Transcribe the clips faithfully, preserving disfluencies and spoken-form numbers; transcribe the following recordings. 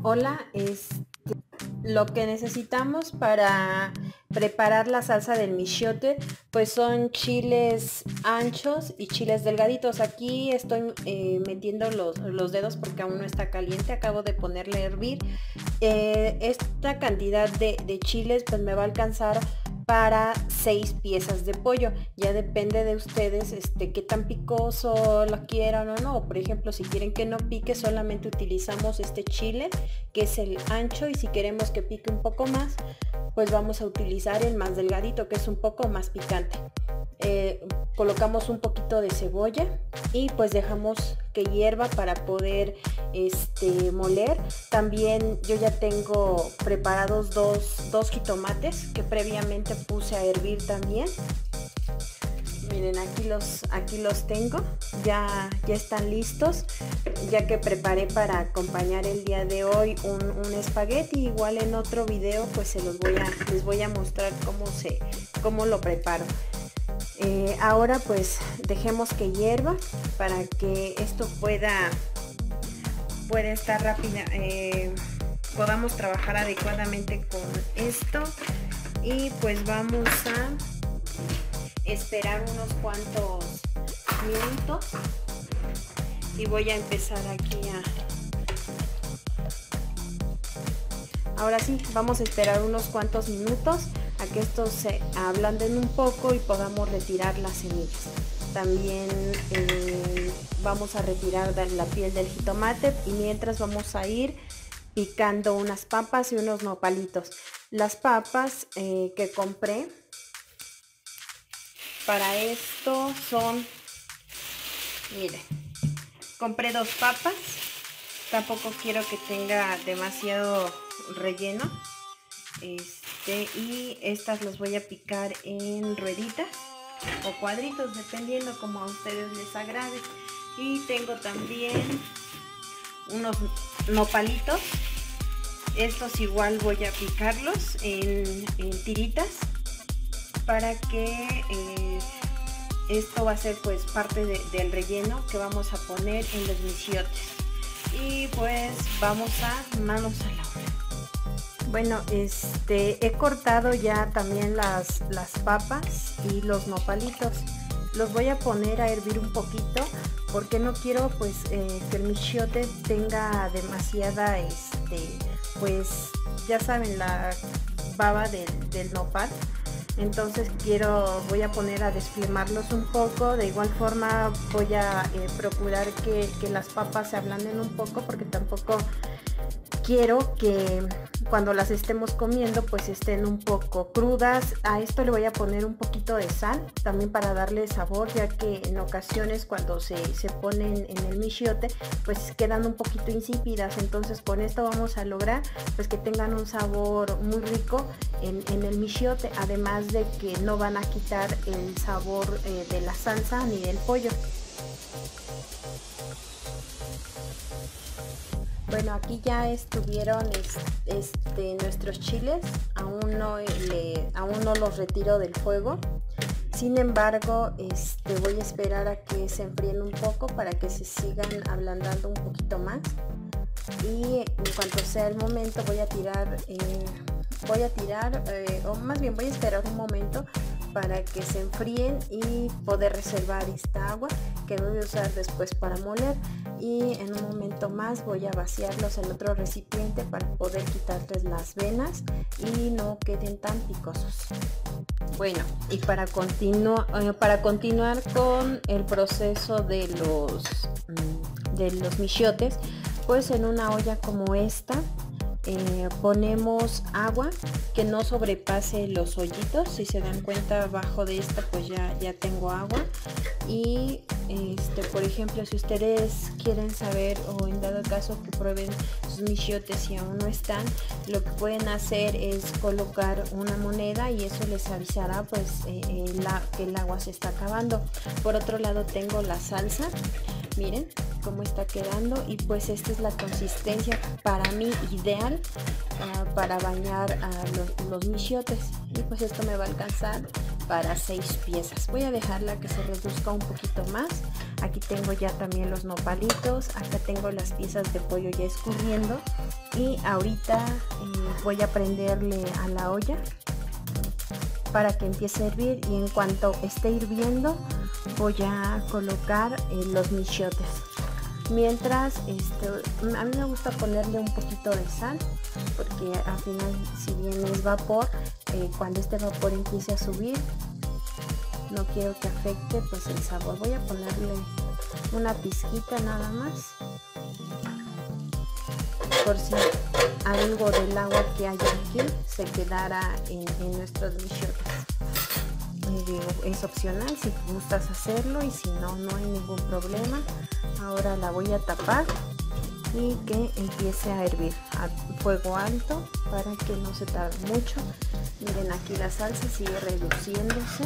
Hola, este, lo que necesitamos para preparar la salsa del michiote, pues son chiles anchos y chiles delgaditos. Aquí estoy eh, metiendo los, los dedos porque aún no está caliente, acabo de ponerle a hervir. Eh, esta cantidad de, de chiles pues me va a alcanzar para seis piezas de pollo. Ya depende de ustedes este, qué tan picoso lo quieran o no. Por ejemplo, si quieren que no pique, solamente utilizamos este chile que es el ancho, y si queremos que pique un poco más, pues vamos a utilizar el más delgadito, que es un poco más picante. Eh, colocamos un poquito de cebolla y pues dejamos que hierva para poder este, moler. También yo ya tengo preparados dos, dos jitomates que previamente puse a hervir también. Miren, aquí los, aquí los tengo, ya, ya están listos, ya que preparé para acompañar el día de hoy un, un espagueti. Igual en otro video pues se los voy a, les voy a mostrar cómo, se, cómo lo preparo. Eh, ahora pues dejemos que hierva para que esto pueda, pueda estar rápida, eh, podamos trabajar adecuadamente con esto. Y pues vamos a esperar unos cuantos minutos y voy a empezar aquí a... Ahora sí, vamos a esperar unos cuantos minutos a que estos se ablanden un poco y podamos retirar las semillas. También eh, vamos a retirar la piel del jitomate, y mientras vamos a ir picando unas papas y unos nopalitos. Las papas eh, que compré para esto son, miren, compré dos papas, tampoco quiero que tenga demasiado relleno, este, y estas las voy a picar en rueditas o cuadritos, dependiendo como a ustedes les agrade. Y tengo también unos nopalitos, estos igual voy a picarlos en, en tiritas, para que eh, esto va a ser pues parte de, del relleno que vamos a poner en los michiotes. Y pues vamos a manos a la obra. Bueno, este he cortado ya también las, las papas y los nopalitos. Los voy a poner a hervir un poquito porque no quiero pues eh, que el michiote tenga demasiada este pues ya saben, la baba del, del nopal. Entonces quiero, voy a poner a desplemarlos un poco. De igual forma voy a eh, procurar que, que las papas se ablanden un poco, porque tampoco quiero que cuando las estemos comiendo pues estén un poco crudas. A esto le voy a poner un poquito de sal también para darle sabor, ya que en ocasiones cuando se, se ponen en el michiote pues quedan un poquito insípidas. Entonces con esto vamos a lograr pues que tengan un sabor muy rico en, en el michiote, además de que no van a quitar el sabor eh, de la salsa ni del pollo. Bueno, aquí ya estuvieron este, nuestros chiles, aún no, le, aún no los retiro del fuego. Sin embargo, este, voy a esperar a que se enfríen un poco para que se sigan ablandando un poquito más. Y en cuanto sea el momento voy a tirar, eh, voy a tirar, eh, o más bien voy a esperar un momento para que se enfríen y poder reservar esta agua que voy a usar después para moler. Y en un momento más voy a vaciarlos en otro recipiente para poder quitarles las venas y no queden tan picosos. Bueno, y para, continu eh, para continuar con el proceso de los, mm, de los michiotes, pues en una olla como esta Eh, ponemos agua que no sobrepase los hoyitos. Si se dan cuenta, abajo de esta pues ya, ya tengo agua. Y este, por ejemplo, si ustedes quieren saber, o en dado caso que prueben sus michiotes y aún no están, lo que pueden hacer es colocar una moneda y eso les avisará pues eh, la, que el agua se está acabando. Por otro lado tengo la salsa, miren cómo está quedando, y pues esta es la consistencia para mí ideal uh, para bañar a los, los michiotes. Y pues esto me va a alcanzar para seis piezas. Voy a dejarla que se reduzca un poquito más. Aquí tengo ya también los nopalitos, acá tengo las piezas de pollo ya escurriendo y ahorita eh, voy a prenderle a la olla para que empiece a hervir, y en cuanto esté hirviendo voy a colocar eh, los michiotes. Mientras, este, a mí me gusta ponerle un poquito de sal, porque al final, si bien es vapor, eh, cuando este vapor empiece a subir, no quiero que afecte pues el sabor. Voy a ponerle una pizquita nada más, por si algo del agua que hay aquí se quedara en, en nuestros michiotes. Es opcional si gustas hacerlo, y si no, no hay ningún problema. Ahora la voy a tapar y que empiece a hervir a fuego alto para que no se tarde mucho. Miren, aquí la salsa sigue reduciéndose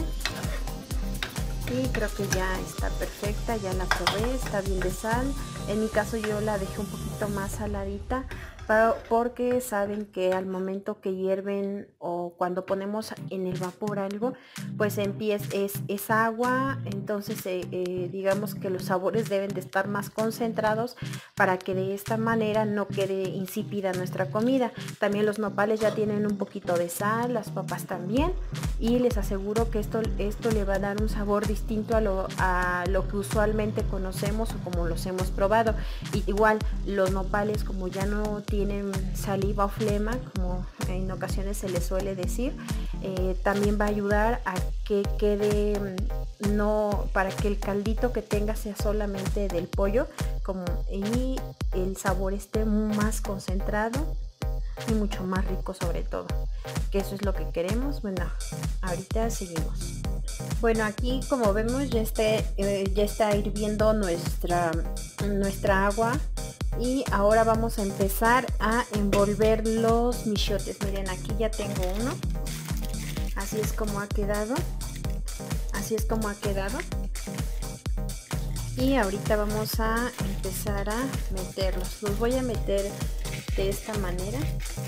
y creo que ya está perfecta. Ya la probé, está bien de sal. En mi caso yo la dejé un poquito más saladita, porque saben que al momento que hierven o cuando ponemos en el vapor algo, pues empieza, es, es agua, entonces eh, eh, digamos que los sabores deben de estar más concentrados para que de esta manera no quede insípida nuestra comida. También los nopales ya tienen un poquito de sal, las papas también, y les aseguro que esto, esto le va a dar un sabor distinto a lo, a lo que usualmente conocemos o como los hemos probado. Y igual los nopales, como ya no tienen tienen saliva o flema, como en ocasiones se les suele decir, eh, también va a ayudar a que quede, no, para que el caldito que tenga sea solamente del pollo, como, y el sabor esté más concentrado y mucho más rico, sobre todo, que eso es lo que queremos. Bueno, ahorita seguimos. Bueno, aquí como vemos ya está, eh, ya está hirviendo nuestra, nuestra agua. Y ahora vamos a empezar a envolver los michiotes. Miren, aquí ya tengo uno. Así es como ha quedado. Así es como ha quedado. Y ahorita vamos a empezar a meterlos. Los voy a meter de esta manera.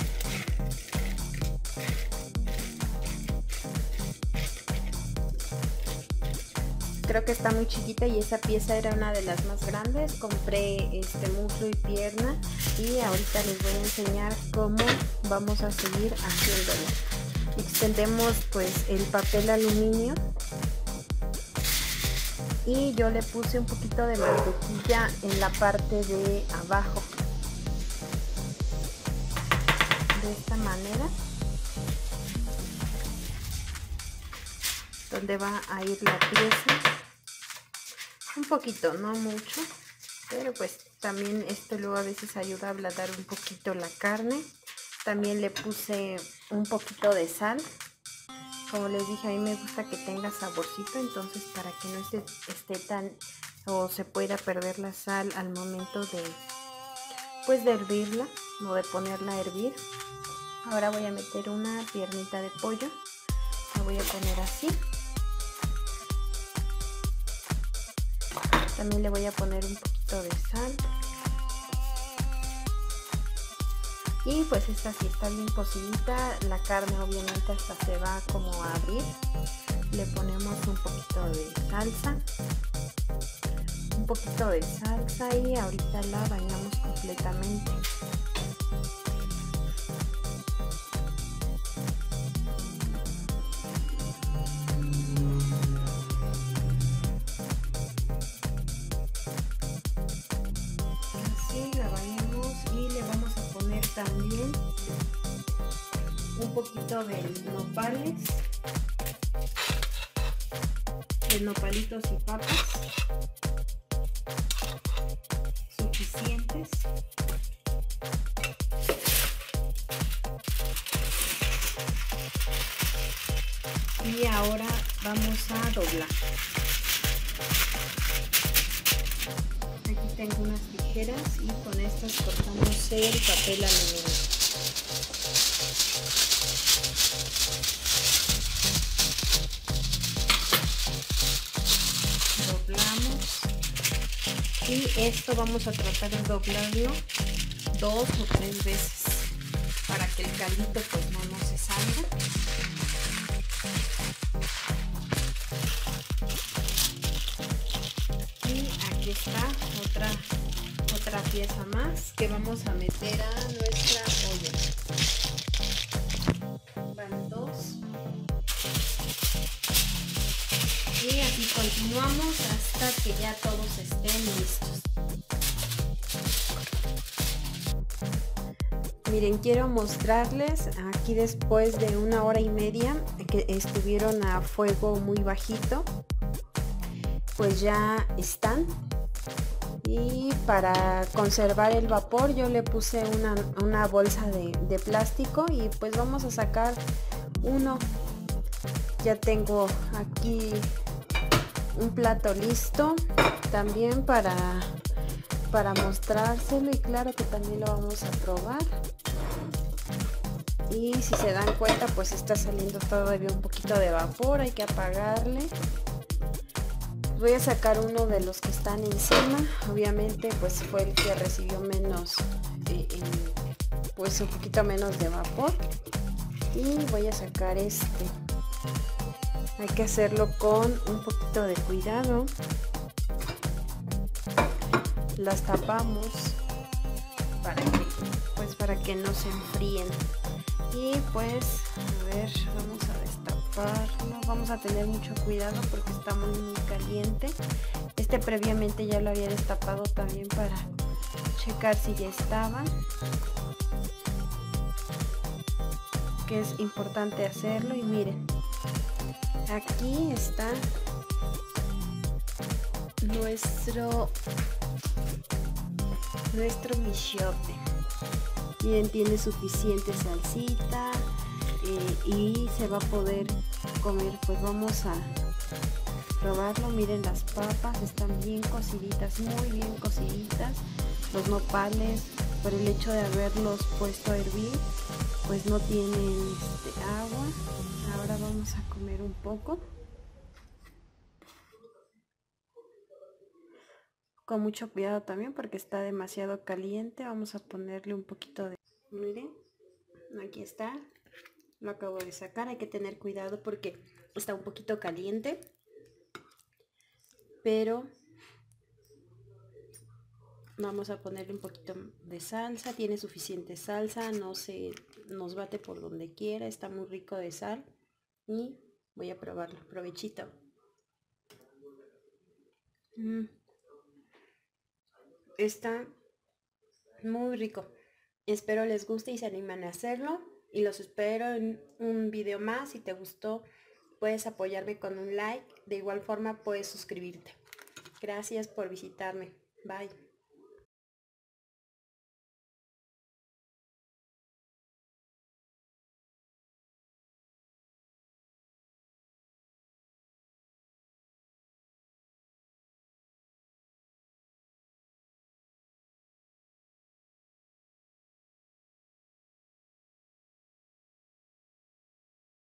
Creo que está muy chiquita y esa pieza era una de las más grandes. Compré este muslo y pierna, y ahorita les voy a enseñar cómo vamos a seguir haciéndolo. Extendemos pues el papel aluminio y yo le puse un poquito de mantequilla en la parte de abajo, de esta manera, donde va a ir la pieza. Un poquito, no mucho, pero pues también esto luego a veces ayuda a ablandar un poquito la carne. También le puse un poquito de sal. Como les dije, a mí me gusta que tenga saborcito, entonces para que no esté, esté tan o se pueda perder la sal al momento de pues de hervirla o de ponerla a hervir. Ahora voy a meter una piernita de pollo, la voy a poner así. También le voy a poner un poquito de sal. Y pues esta sí está bien cocidita. La carne obviamente hasta se va como a abrir. Le ponemos un poquito de salsa. Un poquito de salsa y ahorita la bañamos completamente. También un poquito de nopales, de nopalitos y papas suficientes. Y ahora vamos a doblar. Aquí tengo unas tijeras y con estas cortamos el papel aluminio. Doblamos y esto vamos a tratar de doblarlo dos o tres veces para que el caldito pues no, no se salga. aquí está otra otra pieza más que vamos a meter a nuestra olla. Van dos. Y así continuamos hasta que ya todos estén listos. Miren, quiero mostrarles aquí después de una hora y media que estuvieron a fuego muy bajito, pues ya están. Y para conservar el vapor yo le puse una, una bolsa de, de plástico y pues vamos a sacar uno. Ya tengo aquí un plato listo también para, para mostrárselo, y claro que también lo vamos a probar. Y si se dan cuenta, pues está saliendo todavía un poquito de vapor, hay que apagarle. Voy a sacar uno de los que están encima, obviamente pues fue el que recibió menos, eh, eh, pues un poquito menos de vapor. Y voy a sacar este. Hay que hacerlo con un poquito de cuidado. Las tapamos para que, pues para que no se enfríen. Y pues, a ver, vamos a destaparlo. Vamos a tener mucho cuidado porque está muy, muy caliente. Este previamente ya lo había destapado también para checar si ya estaba. Que es importante hacerlo. Y miren, aquí está nuestro nuestro michote. Miren, tiene suficiente salsita eh, y se va a poder comer. Pues vamos a probarlo. Miren, las papas están bien cociditas, muy bien cociditas. Los nopales, por el hecho de haberlos puesto a hervir, pues no tienen este, agua. Ahora vamos a comer un poco. Con mucho cuidado también porque está demasiado caliente. Vamos a ponerle un poquito de... Miren, aquí está. Lo acabo de sacar. Hay que tener cuidado porque está un poquito caliente. Pero vamos a ponerle un poquito de salsa. Tiene suficiente salsa. No se nos bate por donde quiera. Está muy rico de sal. Y voy a probarlo. Provechito. Mm. Está muy rico. Espero les guste y se animan a hacerlo. Y los espero en un video más. Si te gustó, puedes apoyarme con un like. De igual forma, puedes suscribirte. Gracias por visitarme. Bye.